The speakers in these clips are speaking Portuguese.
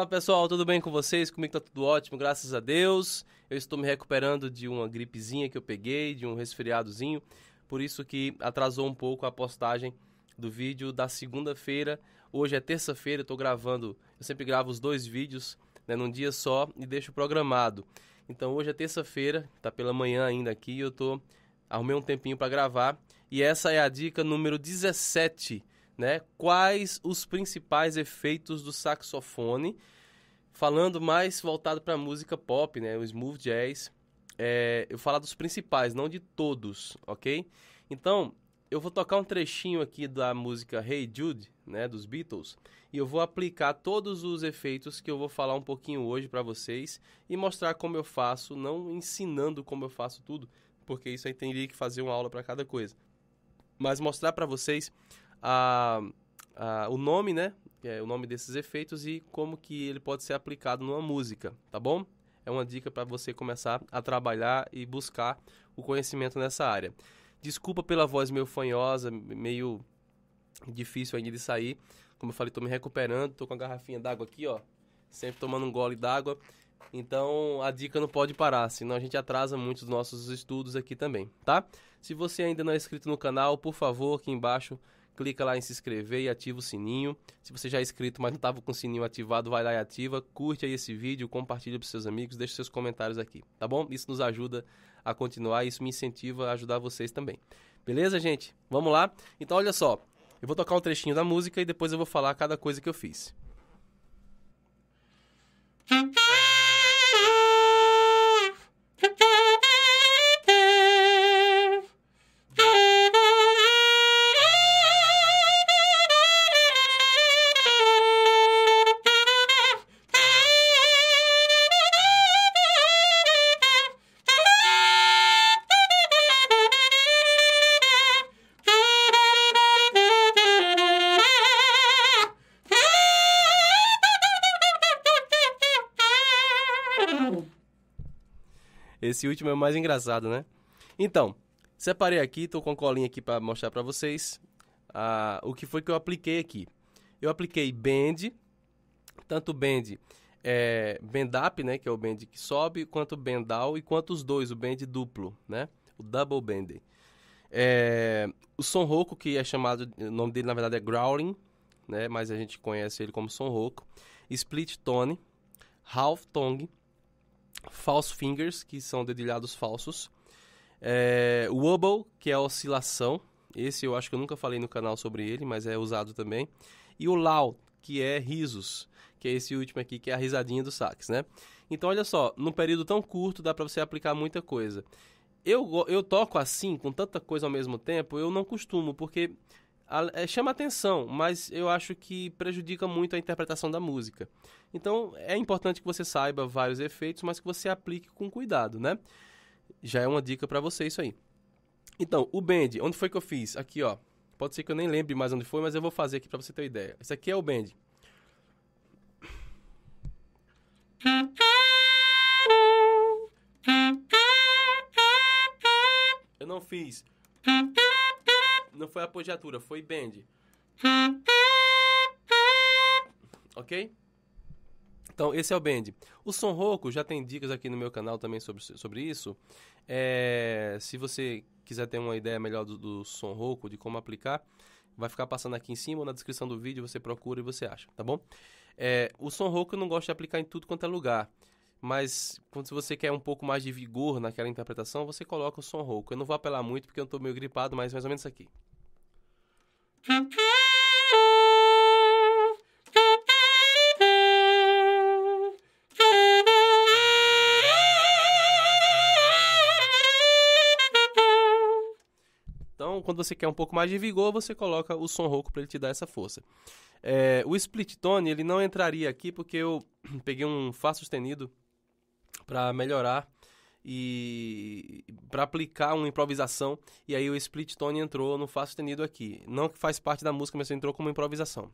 Fala pessoal, tudo bem com vocês? Comigo tá tudo ótimo, graças a Deus. Eu estou me recuperando de uma gripezinha que eu peguei, de um resfriadozinho. Por isso que atrasou um pouco a postagem do vídeo da segunda-feira. Hoje é terça-feira, eu tô gravando, eu sempre gravo os dois vídeos, né, num dia só e deixo programado. Então hoje é terça-feira, tá pela manhã ainda aqui, arrumei um tempinho para gravar. E essa é a dica número 17, né? Quais os principais efeitos do saxofone? Falando mais voltado para música pop, né? O smooth jazz. Eu falar dos principais, não de todos, ok? Então, eu vou tocar um trechinho aqui da música Hey Jude, né? Dos Beatles. E eu vou aplicar todos os efeitos que eu vou falar um pouquinho hoje para vocês e mostrar como eu faço, não ensinando como eu faço tudo, porque isso aí teria que fazer uma aula para cada coisa. Mas mostrar para vocês o nome, né? O nome desses efeitos e como que ele pode ser aplicado numa música, tá bom? É uma dica para você começar a trabalhar e buscar o conhecimento nessa área. Desculpa pela voz meio fanhosa, meio difícil ainda de sair. Como eu falei, tô me recuperando, tô com a garrafinha d'água aqui, ó. Sempre tomando um gole d'água. Então, a dica não pode parar, senão a gente atrasa muito os nossos estudos aqui também, tá? Se você ainda não é inscrito no canal, por favor, aqui embaixo, clica lá em se inscrever e ativa o sininho. Se você já é inscrito, mas não estava com o sininho ativado, vai lá e ativa. Curte aí esse vídeo, compartilha para seus amigos, deixe seus comentários aqui, tá bom? Isso nos ajuda a continuar e isso me incentiva a ajudar vocês também. Beleza, gente? Vamos lá? Então, olha só. Eu vou tocar um trechinho da música e depois eu vou falar cada coisa que eu fiz. Esse último é o mais engraçado, né? Então, separei aqui, tô com a colinha aqui para mostrar para vocês o que foi que eu apliquei aqui. Eu apliquei bend, tanto bend bend up, né, que é o bend que sobe, quanto bend down e quanto os dois, o bend duplo, né? O double bend. O som rouco, que é chamado, o nome dele na verdade é growling, né? Mas a gente conhece ele como som rouco. Split tone, half tongue, false fingers, que são dedilhados falsos. Wobble, que é a oscilação. Esse eu acho que eu nunca falei no canal sobre ele, mas é usado também. E o loud, que é risos, que é esse último aqui, que é a risadinha do sax, né? Então, olha só, num período tão curto dá para você aplicar muita coisa. Eu toco assim, com tanta coisa ao mesmo tempo, eu não costumo, porque chama atenção, mas eu acho que prejudica muito a interpretação da música. Então, é importante que você saiba vários efeitos, mas que você aplique com cuidado, né? Já é uma dica para você isso aí. Então, o bend, onde foi que eu fiz? Aqui, ó. Pode ser que eu nem lembre mais onde foi, mas eu vou fazer aqui para você ter uma ideia. Esse aqui é o bend. Eu não fiz. Não foi apogiatura, foi bend. Ok? Então, esse é o bend. O som rouco, já tem dicas aqui no meu canal também sobre isso. Se você quiser ter uma ideia melhor do som rouco, de como aplicar, vai ficar passando aqui em cima ou na descrição do vídeo, você procura e você acha, tá bom? O som rouco eu não gosto de aplicar em tudo quanto é lugar. Mas, quando você quer um pouco mais de vigor naquela interpretação, você coloca o som rouco. Eu não vou apelar muito porque eu estou meio gripado, mas mais ou menos isso aqui. Então, quando você quer um pouco mais de vigor, você coloca o som rouco para ele te dar essa força. O split tone, ele não entraria aqui porque eu peguei um Fá sustenido para melhorar e para aplicar uma improvisação, e aí o split tone entrou no Fá sustenido aqui. Não que faz parte da música, mas entrou como improvisação.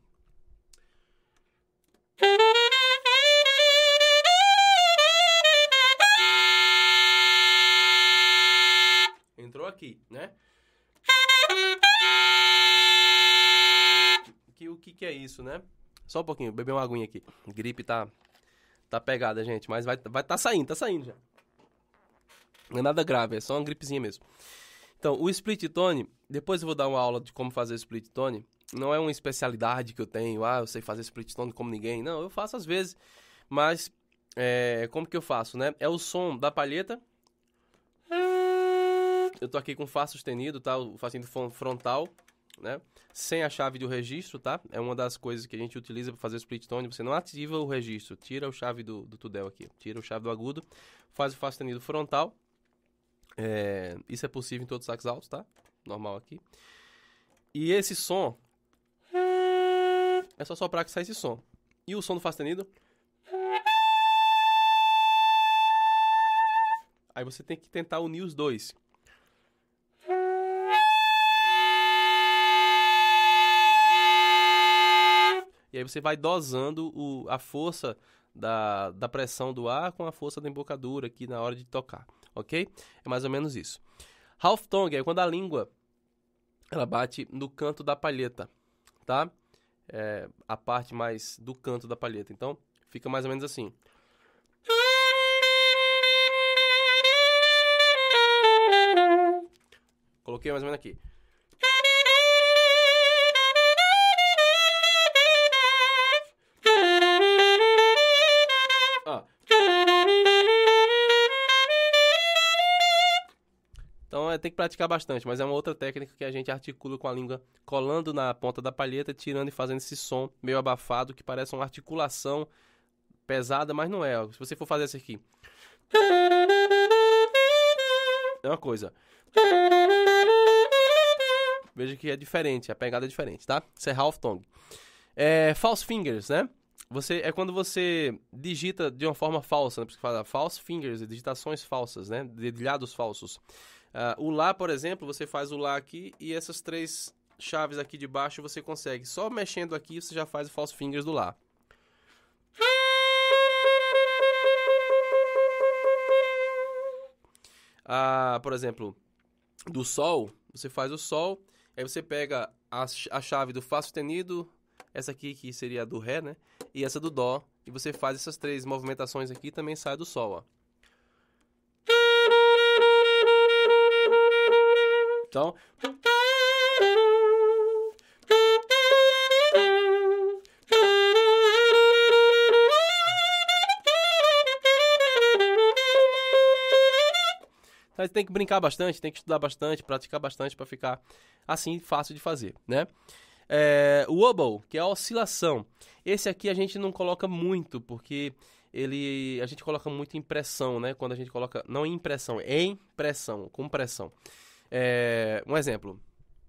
Entrou aqui, né? O que é isso, né? Só um pouquinho, beber uma aguinha aqui. Gripe tá pegada, gente, mas tá saindo já. Não é nada grave, é só uma gripezinha mesmo. Então, o split tone, depois eu vou dar uma aula de como fazer split tone. Não é uma especialidade que eu tenho, eu sei fazer split tone como ninguém. Não, eu faço às vezes, mas como que eu faço, né? É o som da palheta. Eu tô aqui com Fá sustenido, tá? O Fá sustenido frontal, né? Sem a chave do registro, tá? É uma das coisas que a gente utiliza para fazer split tone. Você não ativa o registro, tira a chave do tudel aqui, tira a chave do agudo, faz o Fá sustenido frontal. Isso é possível em todos os sax altos, tá? Normal aqui. E esse som é só soprar que sai esse som. E o som do Fá sustenido. Aí você tem que tentar unir os dois. E aí você vai dosando a força da pressão do ar com a força da embocadura aqui na hora de tocar, ok? É mais ou menos isso. Half tongue é quando a língua ela bate no canto da palheta, tá? A parte mais do canto da palheta. Então, fica mais ou menos assim. Coloquei mais ou menos aqui. Então tem que praticar bastante, mas é uma outra técnica que a gente articula com a língua colando na ponta da palheta, tirando e fazendo esse som meio abafado, que parece uma articulação pesada, mas não é. Se você for fazer isso aqui, é uma coisa. Veja que é diferente, a pegada é diferente, tá? Isso é half tongue. False fingers, né? É quando você digita de uma forma falsa, né? Porque fala false fingers, digitações falsas, né? Dedilhados falsos. O Lá, por exemplo, você faz o Lá aqui e essas 3 chaves aqui de baixo você consegue. Só mexendo aqui você já faz o false fingers do Lá. Por exemplo, do Sol, você faz o Sol, aí você pega a chave do Fá sustenido, essa aqui que seria a do Ré, né? E essa do Dó, e você faz essas 3 movimentações aqui e também sai do Sol, ó. Então, você tem que brincar bastante, tem que estudar bastante, praticar bastante para ficar assim fácil de fazer, né? O wobble, que é a oscilação. Esse aqui a gente não coloca muito, porque a gente coloca muito em pressão, né? Quando a gente coloca, não em impressão, em pressão, com pressão. Um exemplo.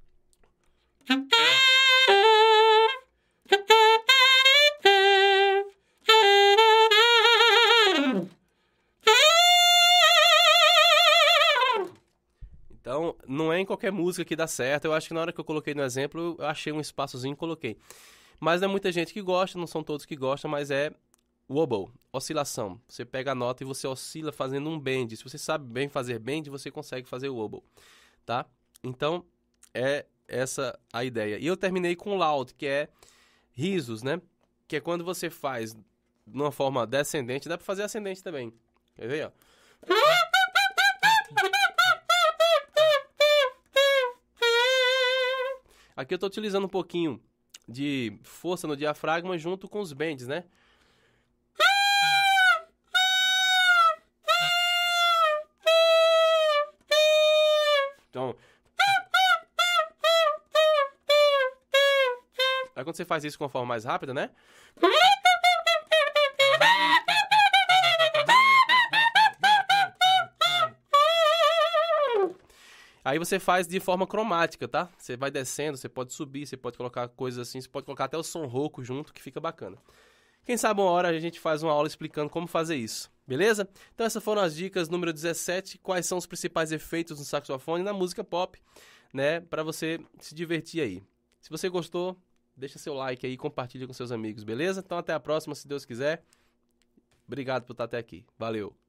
Então, não é em qualquer música que dá certo. Eu acho que na hora que eu coloquei no exemplo, eu achei um espaçozinho e coloquei. Mas não é muita gente que gosta, não são todos que gostam, mas é wobble, oscilação. Você pega a nota e você oscila fazendo um bend. Se você sabe bem fazer bend, você consegue fazer o wobble, tá? Então, é essa a ideia. E eu terminei com loud, que é risos, né? Que é quando você faz de uma forma descendente, dá pra fazer ascendente também. Quer ver, ó? Aqui eu tô utilizando um pouquinho de força no diafragma junto com os bends, né? Então, aí quando você faz isso com uma forma mais rápida, né? Aí você faz de forma cromática, tá? Você vai descendo, você pode subir, você pode colocar coisas assim, você pode colocar até o som rouco junto, que fica bacana. Quem sabe uma hora a gente faz uma aula explicando como fazer isso, beleza? Então essas foram as dicas número 17, quais são os principais efeitos no saxofone e na música pop, né? Pra você se divertir aí. Se você gostou, deixa seu like aí e compartilha com seus amigos, beleza? Então até a próxima, se Deus quiser. Obrigado por estar até aqui. Valeu!